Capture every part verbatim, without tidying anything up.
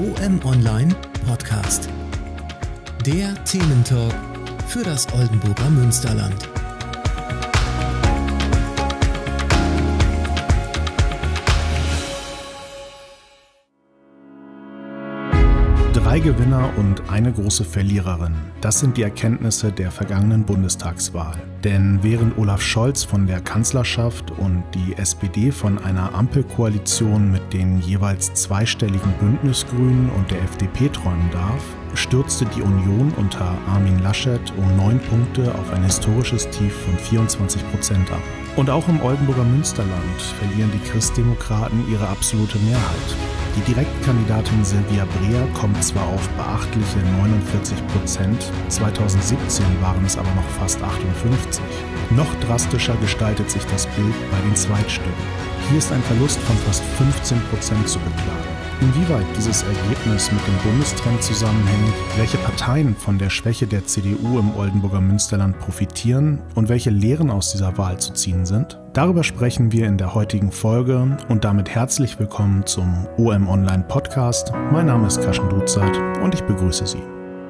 O M Online Podcast. Der Thementalk für das Oldenburger Münsterland. Drei Gewinner und eine große Verliererin. Das sind die Erkenntnisse der vergangenen Bundestagswahl. Denn während Olaf Scholz von der Kanzlerschaft und die S P D von einer Ampelkoalition mit den jeweils zweistelligen Bündnisgrünen und der F D P träumen darf, stürzte die Union unter Armin Laschet um neun Punkte auf ein historisches Tief von vierundzwanzig Prozent ab. Und auch im Oldenburger Münsterland verlieren die Christdemokraten ihre absolute Mehrheit. Die Direktkandidatin Silvia Breer kommt zwar auf beachtliche neunundvierzig Prozent, zweitausendsiebzehn waren es aber noch fast achtundfünfzig. Noch drastischer gestaltet sich das Bild bei den Zweitstimmen. Hier ist ein Verlust von fast fünfzehn Prozent zu beklagen. Inwieweit dieses Ergebnis mit dem Bundestrend zusammenhängt, welche Parteien von der Schwäche der C D U im Oldenburger Münsterland profitieren und welche Lehren aus dieser Wahl zu ziehen sind, darüber sprechen wir in der heutigen Folge und damit herzlich willkommen zum O M Online Podcast. Mein Name ist Kaschen Duzat und ich begrüße Sie.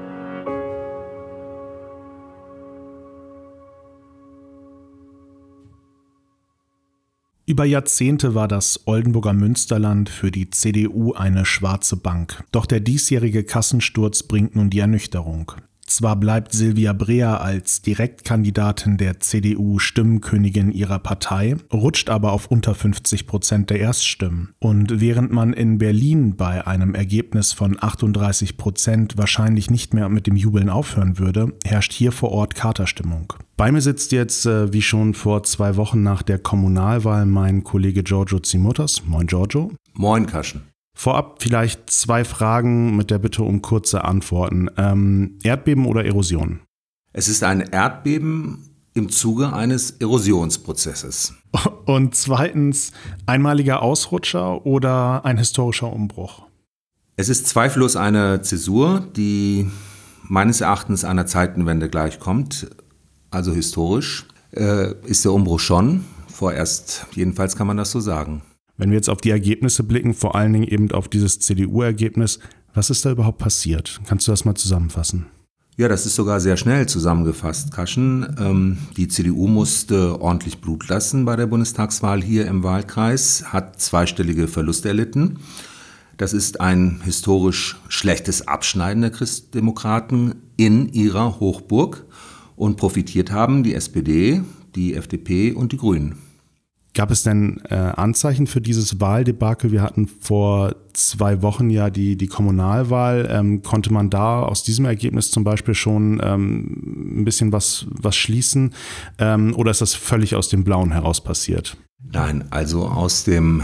Über Jahrzehnte war das Oldenburger Münsterland für die C D U eine schwarze Bank. Doch der diesjährige Kassensturz bringt nun die Ernüchterung. Zwar bleibt Silvia Breer als Direktkandidatin der C D U Stimmenkönigin ihrer Partei, rutscht aber auf unter fünfzig Prozent der Erststimmen. Und während man in Berlin bei einem Ergebnis von achtunddreißig Prozent wahrscheinlich nicht mehr mit dem Jubeln aufhören würde, herrscht hier vor Ort Katerstimmung. Bei mir sitzt jetzt, äh, wie schon vor zwei Wochen nach der Kommunalwahl, mein Kollege Giorgio Tsimotas. Moin Giorgio. Moin Kaschen. Vorab vielleicht zwei Fragen mit der Bitte um kurze Antworten. Ähm, Erdbeben oder Erosion? Es ist ein Erdbeben im Zuge eines Erosionsprozesses. Und zweitens, einmaliger Ausrutscher oder ein historischer Umbruch? Es ist zweifellos eine Zäsur, die meines Erachtens einer Zeitenwende gleichkommt. Also historisch äh, ist der Umbruch schon. Vorerst jedenfalls kann man das so sagen. Wenn wir jetzt auf die Ergebnisse blicken, vor allen Dingen eben auf dieses C D U-Ergebnis, was ist da überhaupt passiert? Kannst du das mal zusammenfassen? Ja, das ist sogar sehr schnell zusammengefasst, Kaschen. Ähm, die C D U musste ordentlich Blut lassen bei der Bundestagswahl hier im Wahlkreis, hat zweistellige Verluste erlitten. Das ist ein historisch schlechtes Abschneiden der Christdemokraten in ihrer Hochburg. Und profitiert haben die S P D, die F D P und die Grünen. Gab es denn äh, Anzeichen für dieses Wahldebakel? Wir hatten vor zwei Wochen ja die, die Kommunalwahl. Ähm, konnte man da aus diesem Ergebnis zum Beispiel schon ähm, ein bisschen was, was schließen? Ähm, oder ist das völlig aus dem Blauen heraus passiert? Nein, also aus dem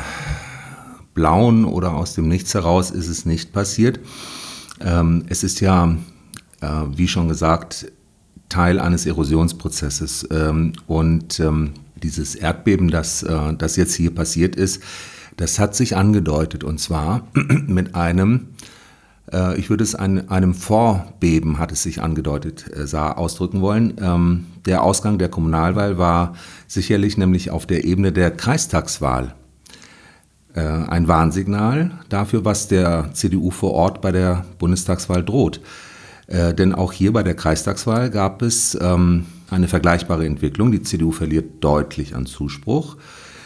Blauen oder aus dem Nichts heraus ist es nicht passiert. Ähm, es ist ja, äh, wie schon gesagt, Teil eines Erosionsprozesses. Ähm, und ähm, dieses Erdbeben, das, äh, das jetzt hier passiert ist, das hat sich angedeutet. Und zwar mit einem, äh, ich würde es an einem Vorbeben hat es sich angedeutet, äh, sah ausdrücken wollen. Ähm, der Ausgang der Kommunalwahl war sicherlich nämlich auf der Ebene der Kreistagswahl äh, ein Warnsignal dafür, was der C D U vor Ort bei der Bundestagswahl droht. Äh, denn auch hier bei der Kreistagswahl gab es ähm, eine vergleichbare Entwicklung. Die C D U verliert deutlich an Zuspruch.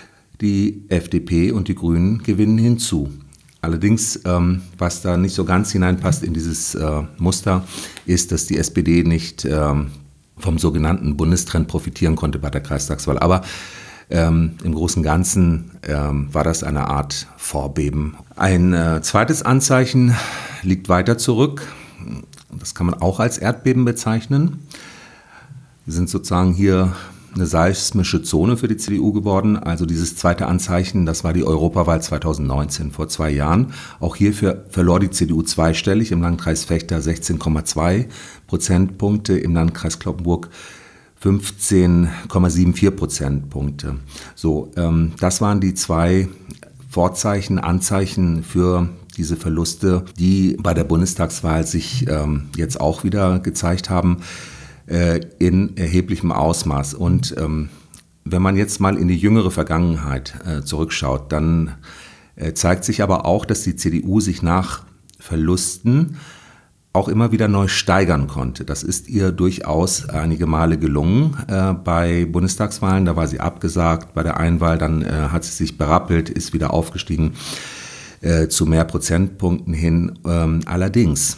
Die F D P und die Grünen gewinnen hinzu. Allerdings, ähm, was da nicht so ganz hineinpasst in dieses äh, Muster, ist, dass die S P D nicht ähm, vom sogenannten Bundestrend profitieren konnte bei der Kreistagswahl. Aber ähm, im Großen und Ganzen ähm, war das eine Art Vorbeben. Ein äh, zweites Anzeichen liegt weiter zurück. Das kann man auch als Erdbeben bezeichnen. Wir sind sozusagen hier eine seismische Zone für die C D U geworden. Also dieses zweite Anzeichen, das war die Europawahl zweitausendneunzehn, vor zwei Jahren. Auch hierfür verlor die C D U zweistellig, im Landkreis Vechta sechzehn Komma zwei Prozentpunkte, im Landkreis Cloppenburg fünfzehn Komma vierundsiebzig Prozentpunkte. So, ähm, das waren die zwei Vorzeichen, Anzeichen für diese Verluste, die bei der Bundestagswahl sich ähm, jetzt auch wieder gezeigt haben, äh, in erheblichem Ausmaß. Und ähm, wenn man jetzt mal in die jüngere Vergangenheit äh, zurückschaut, dann äh, zeigt sich aber auch, dass die C D U sich nach Verlusten auch immer wieder neu steigern konnte. Das ist ihr durchaus einige Male gelungen äh, bei Bundestagswahlen. Da war sie abgesagt, bei der Einwahl dann äh, hat sie sich berappelt, ist wieder aufgestiegen äh, zu mehr Prozentpunkten hin. Ähm, allerdings,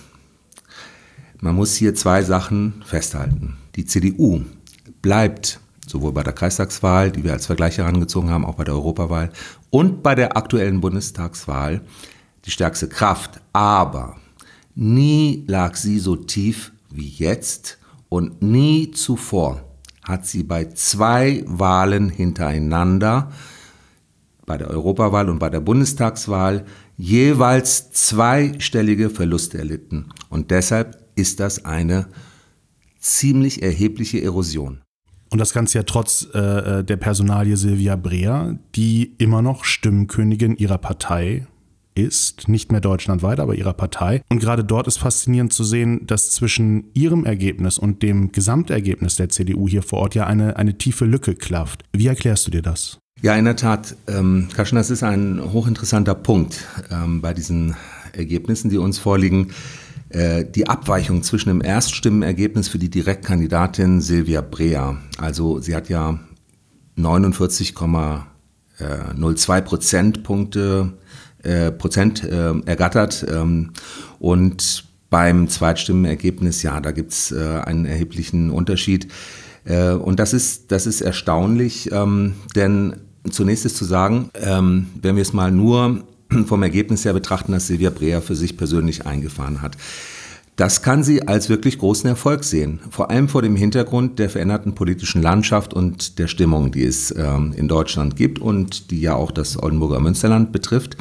man muss hier zwei Sachen festhalten. Die C D U bleibt sowohl bei der Kreistagswahl, die wir als Vergleich herangezogen haben, auch bei der Europawahl und bei der aktuellen Bundestagswahl die stärkste Kraft. Aber nie lag sie so tief wie jetzt und nie zuvor hat sie bei zwei Wahlen hintereinander, bei der Europawahl und bei der Bundestagswahl, jeweils zweistellige Verluste erlitten. Und deshalb ist das eine ziemlich erhebliche Erosion. Und das Ganze ja trotz äh, der Personalie Silvia Breer, die immer noch Stimmenkönigin ihrer Partei ist, nicht mehr deutschlandweit, aber ihrer Partei. Und gerade dort ist faszinierend zu sehen, dass zwischen ihrem Ergebnis und dem Gesamtergebnis der C D U hier vor Ort ja eine, eine tiefe Lücke klafft. Wie erklärst du dir das? Ja, in der Tat, ähm, Kaschen, das ist ein hochinteressanter Punkt ähm, bei diesen Ergebnissen, die uns vorliegen. Äh, die Abweichung zwischen dem Erststimmenergebnis für die Direktkandidatin Silvia Breer, also sie hat ja neunundvierzig Komma null zwei Prozentpunkte Äh, Prozent äh, ergattert ähm, und beim Zweitstimmenergebnis, ja, da gibt es äh, einen erheblichen Unterschied äh, und das ist, das ist erstaunlich, ähm, denn zunächst ist zu sagen, ähm, wenn wir es mal nur vom Ergebnis her betrachten, dass Silvia Breer für sich persönlich eingefahren hat. Das kann sie als wirklich großen Erfolg sehen, vor allem vor dem Hintergrund der veränderten politischen Landschaft und der Stimmung, die es ähm, in Deutschland gibt und die ja auch das Oldenburger Münsterland betrifft.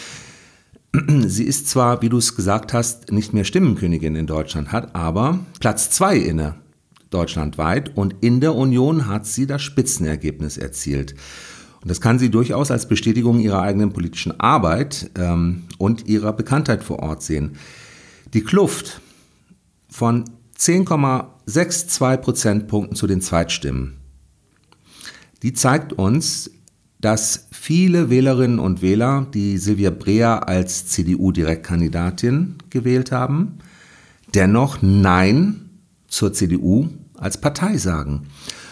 Sie ist zwar, wie du es gesagt hast, nicht mehr Stimmenkönigin in Deutschland, hat aber Platz zwei inne deutschlandweit und in der Union hat sie das Spitzenergebnis erzielt. Und das kann sie durchaus als Bestätigung ihrer eigenen politischen Arbeit ähm, und ihrer Bekanntheit vor Ort sehen. Die Kluft von zehn Komma zweiundsechzig Prozentpunkten zu den Zweitstimmen, die zeigt uns, dass viele Wählerinnen und Wähler, die Silvia Breer als C D U-Direktkandidatin gewählt haben, dennoch Nein zur C D U als Partei sagen.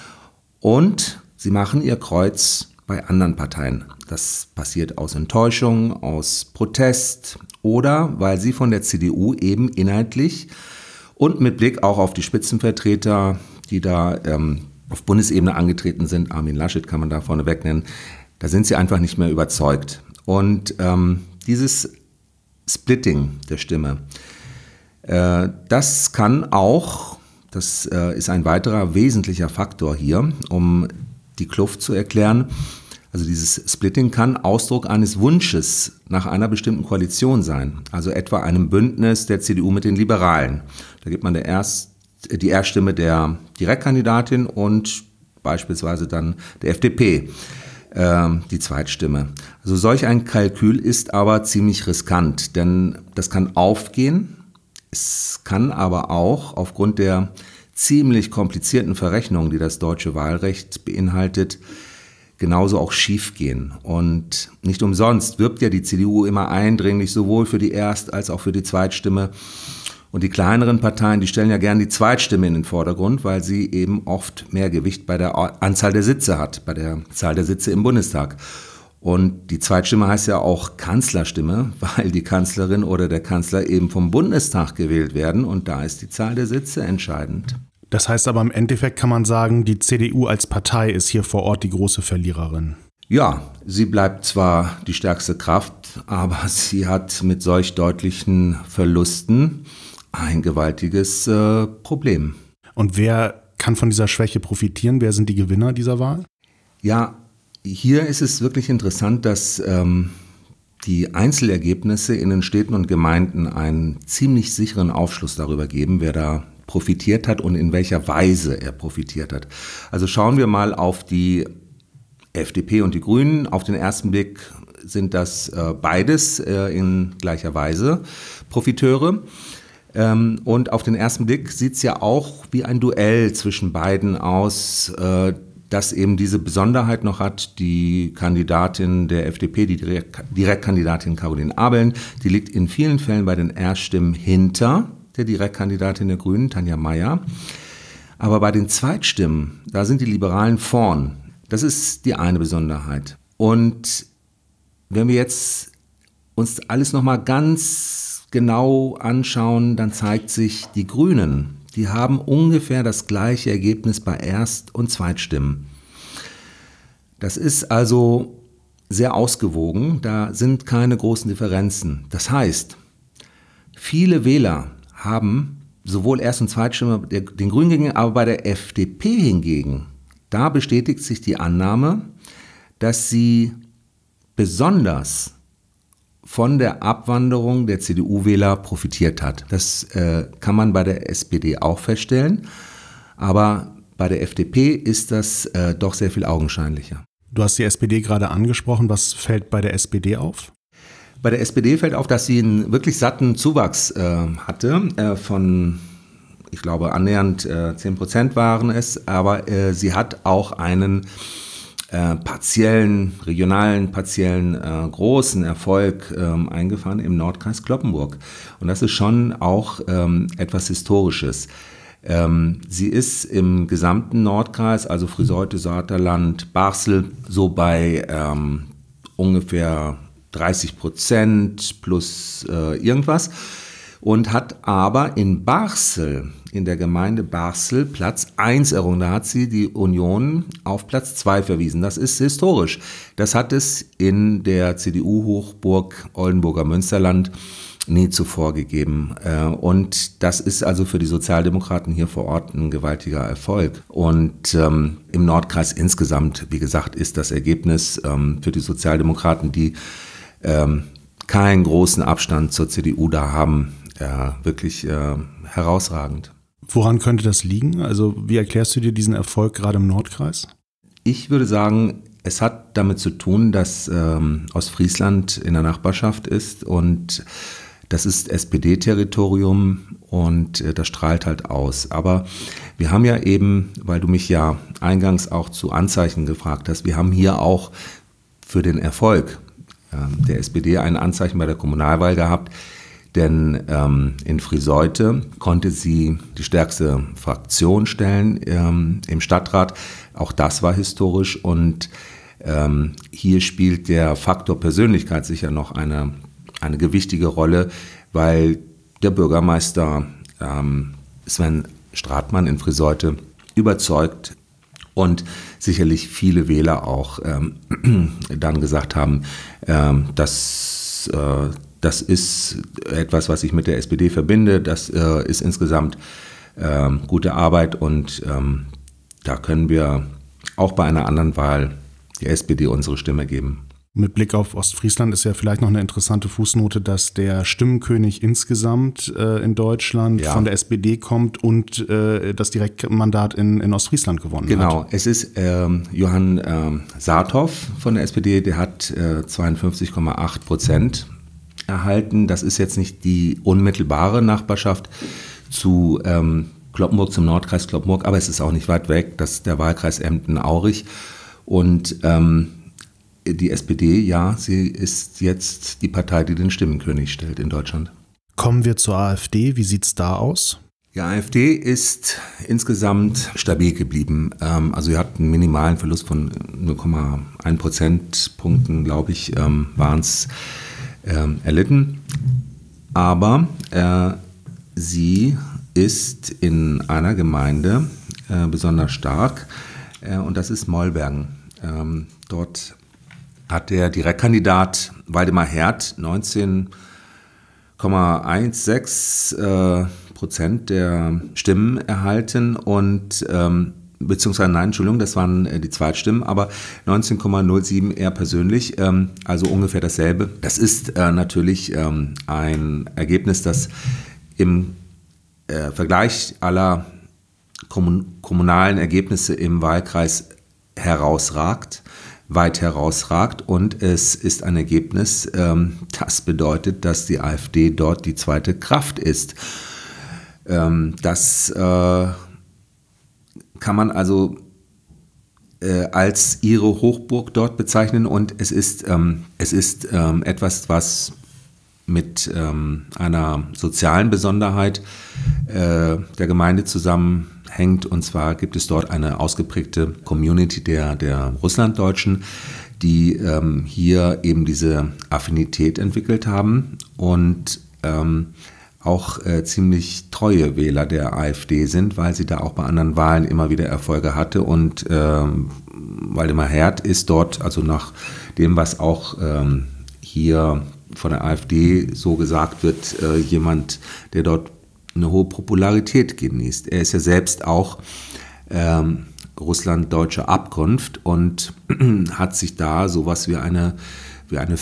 Und sie machen ihr Kreuz bei anderen Parteien. Das passiert aus Enttäuschung, aus Protest oder weil sie von der C D U eben inhaltlich und mit Blick auch auf die Spitzenvertreter, die da ähm, auf Bundesebene angetreten sind, Armin Laschet kann man da vorneweg nennen, da sind sie einfach nicht mehr überzeugt. Und ähm, dieses Splitting der Stimme, äh, das kann auch, das äh, ist ein weiterer wesentlicher Faktor hier, um die Kluft zu erklären. Also dieses Splitting kann Ausdruck eines Wunsches nach einer bestimmten Koalition sein, also etwa einem Bündnis der C D U mit den Liberalen. Da gibt man der Erst, die Erststimme der Direktkandidatin und beispielsweise dann der F D P äh, die Zweitstimme. Also solch ein Kalkül ist aber ziemlich riskant, denn das kann aufgehen, es kann aber auch aufgrund der ziemlich komplizierten Verrechnung, die das deutsche Wahlrecht beinhaltet, genauso auch schief gehen. Und nicht umsonst wirbt ja die C D U immer eindringlich sowohl für die Erst- als auch für die Zweitstimme. Und die kleineren Parteien, die stellen ja gern die Zweitstimme in den Vordergrund, weil sie eben oft mehr Gewicht bei der Anzahl der Sitze hat, bei der Zahl der Sitze im Bundestag. Und die Zweitstimme heißt ja auch Kanzlerstimme, weil die Kanzlerin oder der Kanzler eben vom Bundestag gewählt werden. Und da ist die Zahl der Sitze entscheidend. Das heißt aber im Endeffekt kann man sagen, die C D U als Partei ist hier vor Ort die große Verliererin. Ja, sie bleibt zwar die stärkste Kraft, aber sie hat mit solch deutlichen Verlusten ein gewaltiges äh, Problem. Und wer kann von dieser Schwäche profitieren? Wer sind die Gewinner dieser Wahl? Ja, hier ist es wirklich interessant, dass ähm, die Einzelergebnisse in den Städten und Gemeinden einen ziemlich sicheren Aufschluss darüber geben, wer da profitiert hat und in welcher Weise er profitiert hat. Also schauen wir mal auf die F D P und die Grünen. Auf den ersten Blick sind das äh, beides äh, in gleicher Weise Profiteure. Ähm, und auf den ersten Blick sieht es ja auch wie ein Duell zwischen beiden aus. Äh, das eben diese Besonderheit noch hat, die Kandidatin der F D P, die Direkt- Direktkandidatin Caroline Abeln, die liegt in vielen Fällen bei den Erststimmen hinter der Direktkandidatin der Grünen, Tanja Mayer. Aber bei den Zweitstimmen, da sind die Liberalen vorn. Das ist die eine Besonderheit. Und wenn wir jetzt uns alles nochmal ganz genau anschauen, dann zeigt sich, die Grünen, die haben ungefähr das gleiche Ergebnis bei Erst- und Zweitstimmen. Das ist also sehr ausgewogen, da sind keine großen Differenzen. Das heißt, viele Wähler haben sowohl Erst- und Zweitstimme den Grünen gegenüber, aber bei der F D P hingegen, da bestätigt sich die Annahme, dass sie besonders von der Abwanderung der C D U-Wähler profitiert hat. Das äh, kann man bei der S P D auch feststellen, aber bei der F D P ist das äh, doch sehr viel augenscheinlicher. Du hast die S P D gerade angesprochen. Was fällt bei der S P D auf? Bei der S P D fällt auf, dass sie einen wirklich satten Zuwachs äh, hatte äh, von, ich glaube, annähernd äh, zehn Prozent waren es, aber äh, sie hat auch einen äh, partiellen, regionalen, partiellen, äh, großen Erfolg ähm, eingefahren im Nordkreis Cloppenburg. Und das ist schon auch ähm, etwas Historisches. Ähm, sie ist im gesamten Nordkreis, also Friseute, Saterland, Barßel, so bei ähm, ungefähr dreißig Prozent plus äh, irgendwas und hat aber in Barßel, in der Gemeinde Barßel, Platz eins errungen. Da hat sie die Union auf Platz zwei verwiesen. Das ist historisch. Das hat es in der C D U-Hochburg Oldenburger Münsterland nie zuvor gegeben. Und das ist also für die Sozialdemokraten hier vor Ort ein gewaltiger Erfolg. Und ähm, im Nordkreis insgesamt, wie gesagt, ist das Ergebnis ähm, für die Sozialdemokraten, die ähm, keinen großen Abstand zur C D U da haben, äh, wirklich äh, herausragend. Woran könnte das liegen? Also wie erklärst du dir diesen Erfolg gerade im Nordkreis? Ich würde sagen, es hat damit zu tun, dass ähm, Ostfriesland in der Nachbarschaft ist und das ist S P D-Territorium und äh, das strahlt halt aus. Aber wir haben ja eben, weil du mich ja eingangs auch zu Anzeichen gefragt hast, wir haben hier auch für den Erfolg äh, der S P D ein Anzeichen bei der Kommunalwahl gehabt. Denn ähm, in Friseute konnte sie die stärkste Fraktion stellen ähm, im Stadtrat. Auch das war historisch und ähm, hier spielt der Faktor Persönlichkeit sicher noch eine, eine gewichtige Rolle, weil der Bürgermeister ähm, Sven Stratmann in Friseute überzeugt und sicherlich viele Wähler auch ähm, dann gesagt haben, ähm, dass äh, das ist etwas, was ich mit der S P D verbinde. Das äh, ist insgesamt äh, gute Arbeit und ähm, da können wir auch bei einer anderen Wahl der S P D unsere Stimme geben. Mit Blick auf Ostfriesland ist ja vielleicht noch eine interessante Fußnote, dass der Stimmenkönig insgesamt äh, in Deutschland ja. von der S P D kommt und äh, das Direktmandat in, in Ostfriesland gewonnen genau. hat. Genau, es ist ähm, Johann ähm, Saathoff von der S P D, der hat äh, zweiundfünfzig Komma acht Prozent erhalten. Das ist jetzt nicht die unmittelbare Nachbarschaft zu ähm, Cloppenburg, zum Nordkreis Cloppenburg, aber es ist auch nicht weit weg. Das ist der Wahlkreis Emden-Aurich. Und ähm, die S P D, ja, sie ist jetzt die Partei, die den Stimmenkönig stellt in Deutschland. Kommen wir zur AfD. Wie sieht es da aus? Die AfD ist insgesamt stabil geblieben. Ähm, also sie hat einen minimalen Verlust von null Komma eins Prozentpunkten, glaube ich, ähm, waren es ähm, erlitten. Aber äh, sie ist in einer Gemeinde äh, besonders stark äh, und das ist Mollbergen. Ähm, dort hat der Direktkandidat Waldemar Herd neunzehn Komma sechzehn äh, Prozent der Stimmen erhalten und ähm, beziehungsweise nein, Entschuldigung, das waren äh, die Zweitstimmen, aber neunzehn Komma null sieben er persönlich, ähm, also ungefähr dasselbe. Das ist äh, natürlich ähm, ein Ergebnis, das im äh, Vergleich aller kommun- kommunalen Ergebnisse im Wahlkreis herausragt. weit herausragt und es ist ein Ergebnis, ähm, das bedeutet, dass die AfD dort die zweite Kraft ist. Ähm, das äh, kann man also äh, als ihre Hochburg dort bezeichnen und es ist, ähm, es ist ähm, etwas, was mit ähm, einer sozialen Besonderheit äh, der Gemeinde zusammenhängt. Und zwar gibt es dort eine ausgeprägte Community der, der Russlanddeutschen, die ähm, hier eben diese Affinität entwickelt haben und ähm, auch äh, ziemlich treue Wähler der AfD sind, weil sie da auch bei anderen Wahlen immer wieder Erfolge hatte. Und ähm, Waldemar Herd ist dort, also nach dem, was auch ähm, hier von der AfD so gesagt wird, äh, jemand, der dort eine hohe Popularität genießt. Er ist ja selbst auch ähm, russlanddeutscher Abkunft und hat sich da sowas wie eine, wie eine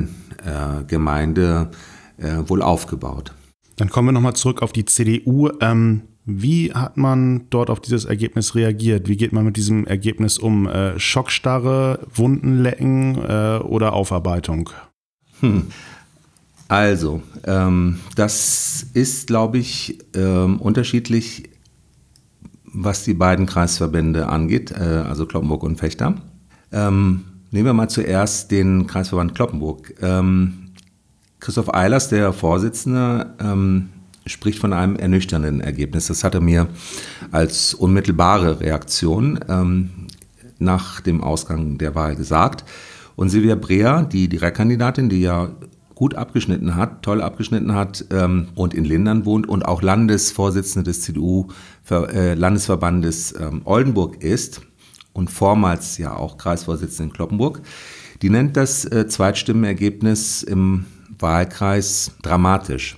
Fangemeinde äh, äh, wohl aufgebaut. Dann kommen wir nochmal zurück auf die C D U. Ähm, wie hat man dort auf dieses Ergebnis reagiert? Wie geht man mit diesem Ergebnis um? Äh, Schockstarre, Wundenlecken äh, oder Aufarbeitung? Hm. Also, ähm, das ist, glaube ich, ähm, unterschiedlich, was die beiden Kreisverbände angeht, äh, also Cloppenburg und Vechta. Ähm, nehmen wir mal zuerst den Kreisverband Cloppenburg. Ähm, Christoph Eilers, der Vorsitzende, ähm, spricht von einem ernüchternden Ergebnis. Das hat er mir als unmittelbare Reaktion ähm, nach dem Ausgang der Wahl gesagt. Und Silvia Breer, die Direktkandidatin, die ja gut abgeschnitten hat, toll abgeschnitten hat ähm, und in Lindern wohnt und auch Landesvorsitzende des C D U-Landesverbandes ähm, Oldenburg ist und vormals ja auch Kreisvorsitzende in Cloppenburg, die nennt das äh, Zweitstimmenergebnis im Wahlkreis dramatisch.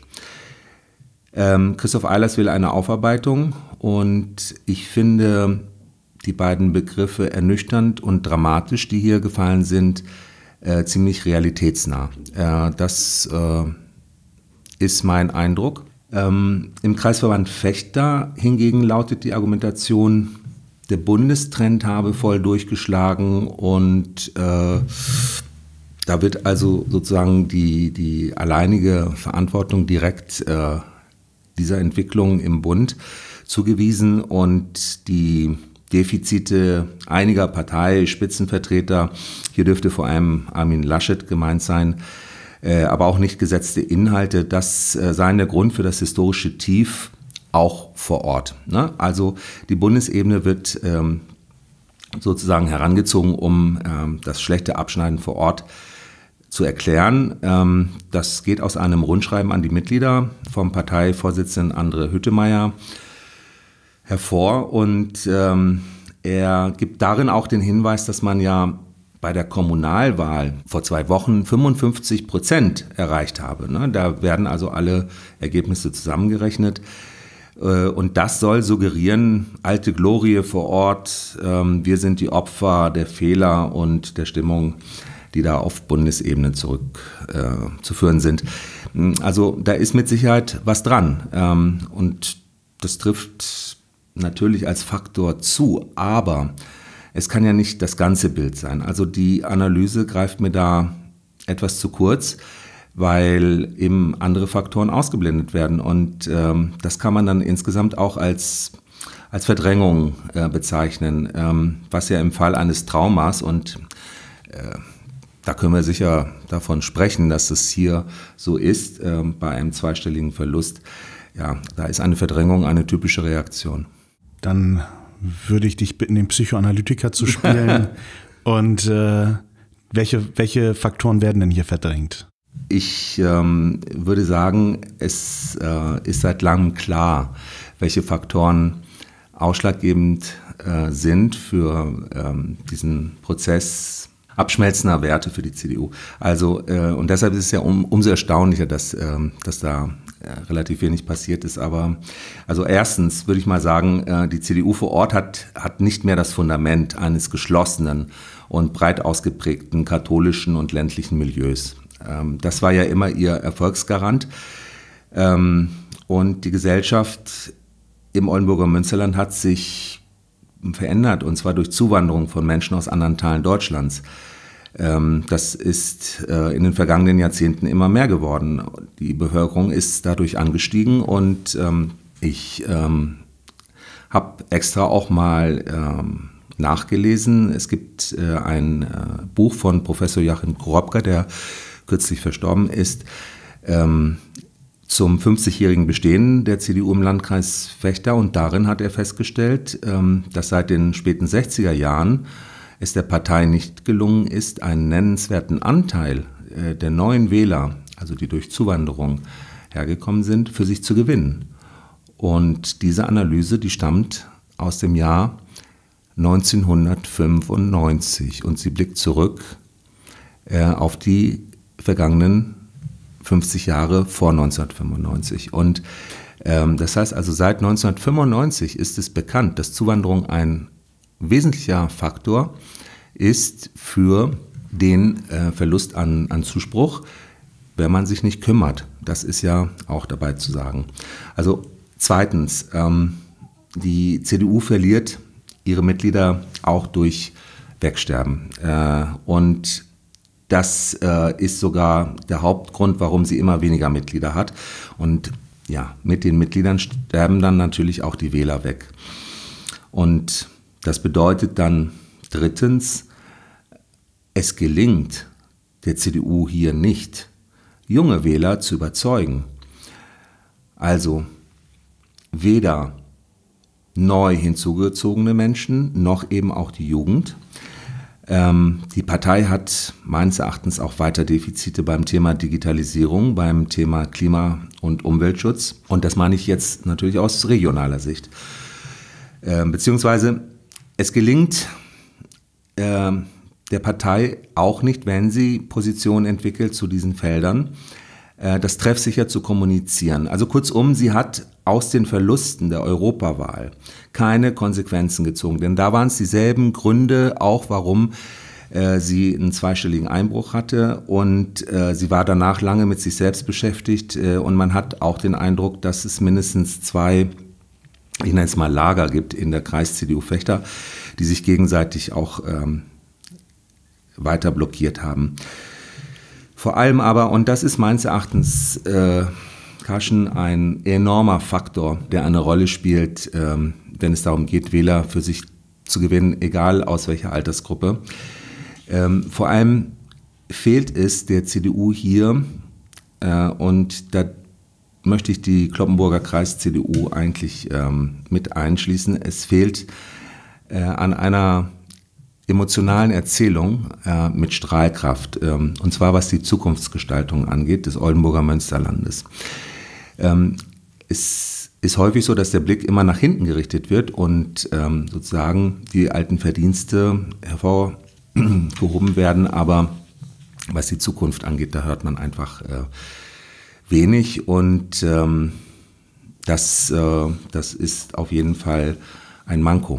Ähm, Christoph Eilers will eine Aufarbeitung und ich finde die beiden Begriffe ernüchternd und dramatisch, die hier gefallen sind, äh, ziemlich realitätsnah. Äh, das äh, ist mein Eindruck. Ähm, Im Kreisverband Vechta hingegen lautet die Argumentation, der Bundestrend habe voll durchgeschlagen und äh, da wird also sozusagen die, die alleinige Verantwortung direkt äh, dieser Entwicklung im Bund zugewiesen und die Defizite einiger Parteispitzenvertreter, hier dürfte vor allem Armin Laschet gemeint sein, äh, aber auch nicht gesetzte Inhalte, das äh, seien der Grund für das historische Tief auch vor Ort. Ne? Also die Bundesebene wird ähm, sozusagen herangezogen, um ähm, das schlechte Abschneiden vor Ort zu erklären. Ähm, das geht aus einem Rundschreiben an die Mitglieder vom Parteivorsitzenden André Hüttemeier hervor und ähm, er gibt darin auch den Hinweis, dass man ja bei der Kommunalwahl vor zwei Wochen fünfundfünfzig Prozent erreicht habe. Ne? Da werden also alle Ergebnisse zusammengerechnet äh, und das soll suggerieren, alte Glorie vor Ort, ähm, wir sind die Opfer der Fehler und der Stimmung, die da auf Bundesebene zurückzuführen äh, sind. Also da ist mit Sicherheit was dran ähm, und das trifft natürlich als Faktor zu, aber es kann ja nicht das ganze Bild sein. Also die Analyse greift mir da etwas zu kurz, weil eben andere Faktoren ausgeblendet werden und ähm, das kann man dann insgesamt auch als, als Verdrängung äh, bezeichnen, ähm, was ja im Fall eines Traumas und äh, da können wir sicher davon sprechen, dass es hier so ist, äh, bei einem zweistelligen Verlust. Ja, da ist eine Verdrängung eine typische Reaktion. Dann würde ich dich bitten, den Psychoanalytiker zu spielen. Und äh, welche, welche Faktoren werden denn hier verdrängt? Ich ähm, würde sagen, es äh, ist seit langem klar, welche Faktoren ausschlaggebend äh, sind für ähm, diesen Prozess abschmelzender Werte für die C D U. Also, äh, und deshalb ist es ja um, umso erstaunlicher, dass, äh, dass da äh, relativ wenig passiert ist. Aber also erstens würde ich mal sagen, äh, die C D U vor Ort hat, hat nicht mehr das Fundament eines geschlossenen und breit ausgeprägten katholischen und ländlichen Milieus. Ähm, das war ja immer ihr Erfolgsgarant. Ähm, und die Gesellschaft im Oldenburger Münsterland hat sich verändert, und zwar durch Zuwanderung von Menschen aus anderen Teilen Deutschlands. Das ist in den vergangenen Jahrzehnten immer mehr geworden. Die Bevölkerung ist dadurch angestiegen und ich habe extra auch mal nachgelesen. Es gibt äh, ein äh, Buch von Professor Joachim Korobka, der kürzlich verstorben ist, ähm, zum fünfzigjährigen Bestehen der C D U im Landkreis Vechta. Und darin hat er festgestellt, ähm, dass seit den späten sechziger Jahren es der Partei nicht gelungen ist, einen nennenswerten Anteil äh, der neuen Wähler, also die durch Zuwanderung hergekommen sind, für sich zu gewinnen. Und diese Analyse, die stammt aus dem Jahr neunzehnhundertfünfundneunzig und sie blickt zurück äh, auf die vergangenen fünfzig Jahre vor neunzehnhundertfünfundneunzig. Und ähm, das heißt also, seit neunzehnhundertfünfundneunzig ist es bekannt, dass Zuwanderung ein wesentlicher Faktor ist für den äh, Verlust an, an Zuspruch, wenn man sich nicht kümmert. Das ist ja auch dabei zu sagen. Also zweitens, ähm, die C D U verliert ihre Mitglieder auch durch Wegsterben. Äh, und das äh, ist sogar der Hauptgrund, warum sie immer weniger Mitglieder hat. Und ja, mit den Mitgliedern sterben dann natürlich auch die Wähler weg. Und das bedeutet dann drittens, es gelingt der C D U hier nicht, junge Wähler zu überzeugen. Also weder neu hinzugezogene Menschen, noch eben auch die Jugend. Ähm, die Partei hat meines Erachtens auch weiter Defizite beim Thema Digitalisierung, beim Thema Klima- und Umweltschutz. Und das meine ich jetzt natürlich aus regionaler Sicht. Ähm, beziehungsweise es gelingt äh, der Partei auch nicht, wenn sie Positionen entwickelt zu diesen Feldern, äh, das treffsicher zu kommunizieren. Also kurzum, sie hat aus den Verlusten der Europawahl keine Konsequenzen gezogen. Denn da waren es dieselben Gründe auch, warum äh, sie einen zweistelligen Einbruch hatte. Und äh, sie war danach lange mit sich selbst beschäftigt. Äh, und man hat auch den Eindruck, dass es mindestens zwei, ich nenne es mal Lager gibt in der Kreis-C D U Vechta, die sich gegenseitig auch ähm, weiter blockiert haben. Vor allem aber, und das ist meines Erachtens äh, Karschen ein enormer Faktor, der eine Rolle spielt, ähm, wenn es darum geht, Wähler für sich zu gewinnen, egal aus welcher Altersgruppe. Ähm, vor allem fehlt es der C D U hier, äh, und da möchte ich die Cloppenburger Kreis-C D U eigentlich ähm, mit einschließen. Es fehlt äh, an einer emotionalen Erzählung äh, mit Strahlkraft, ähm, und zwar was die Zukunftsgestaltung angeht des Oldenburger Münsterlandes. Ähm, es ist häufig so, dass der Blick immer nach hinten gerichtet wird und ähm, sozusagen die alten Verdienste hervorgehoben werden, aber was die Zukunft angeht, da hört man einfach äh, wenig und ähm, das, äh, das ist auf jeden Fall ein Manko.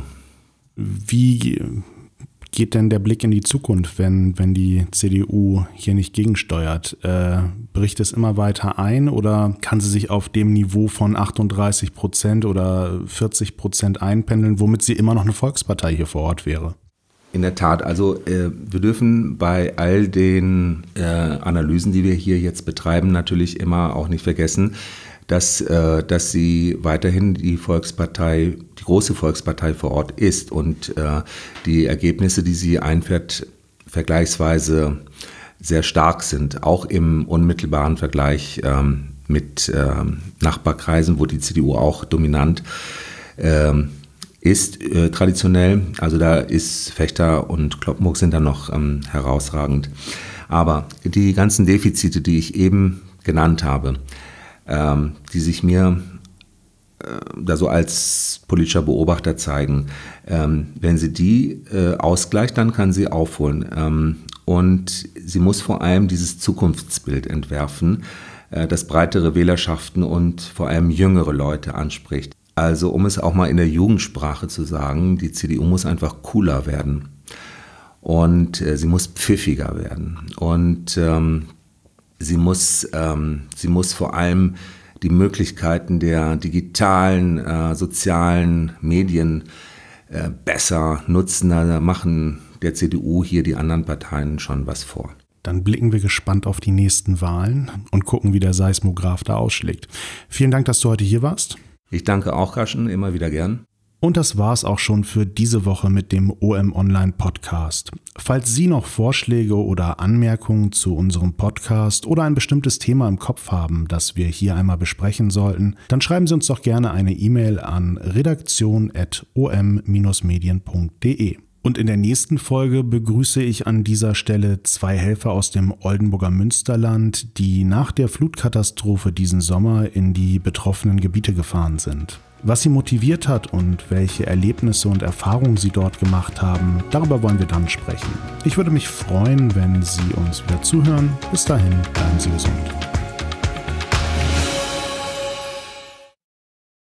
Wie geht denn der Blick in die Zukunft, wenn, wenn die C D U hier nicht gegensteuert? Äh, bricht es immer weiter ein oder kann sie sich auf dem Niveau von achtunddreißig Prozent oder vierzig Prozent einpendeln, womit sie immer noch eine Volkspartei hier vor Ort wäre? In der Tat, also äh, wir dürfen bei all den äh, Analysen, die wir hier jetzt betreiben, natürlich immer auch nicht vergessen, dass, äh, dass sie weiterhin die Volkspartei, die große Volkspartei vor Ort ist und äh, die Ergebnisse, die sie einfährt, vergleichsweise sehr stark sind, auch im unmittelbaren Vergleich ähm, mit ähm, Nachbarkreisen, wo die C D U auch dominant ähm, ist, äh, traditionell. Also da ist Vechta und Cloppenburg sind da noch ähm, herausragend. Aber die ganzen Defizite, die ich eben genannt habe, ähm, die sich mir äh, da so als politischer Beobachter zeigen, ähm, wenn sie die äh, ausgleicht, dann kann sie aufholen. Ähm, und sie muss vor allem dieses Zukunftsbild entwerfen, äh, das breitere Wählerschaften und vor allem jüngere Leute anspricht. Also um es auch mal in der Jugendsprache zu sagen, die C D U muss einfach cooler werden und äh, sie muss pfiffiger werden und ähm, sie, muss, ähm, sie muss vor allem die Möglichkeiten der digitalen, äh, sozialen Medien äh, besser nutzen. Da machen der C D U hier die anderen Parteien schon was vor. Dann blicken wir gespannt auf die nächsten Wahlen und gucken, wie der Seismograph da ausschlägt. Vielen Dank, dass du heute hier warst. Ich danke auch, Karschen, immer wieder gern. Und das war's auch schon für diese Woche mit dem O M Online Podcast. Falls Sie noch Vorschläge oder Anmerkungen zu unserem Podcast oder ein bestimmtes Thema im Kopf haben, das wir hier einmal besprechen sollten, dann schreiben Sie uns doch gerne eine E-Mail an redaktion at o m Bindestrich medien punkt d e. Und in der nächsten Folge begrüße ich an dieser Stelle zwei Helfer aus dem Oldenburger Münsterland, die nach der Flutkatastrophe diesen Sommer in die betroffenen Gebiete gefahren sind. Was sie motiviert hat und welche Erlebnisse und Erfahrungen sie dort gemacht haben, darüber wollen wir dann sprechen. Ich würde mich freuen, wenn Sie uns wieder zuhören. Bis dahin, bleiben Sie gesund.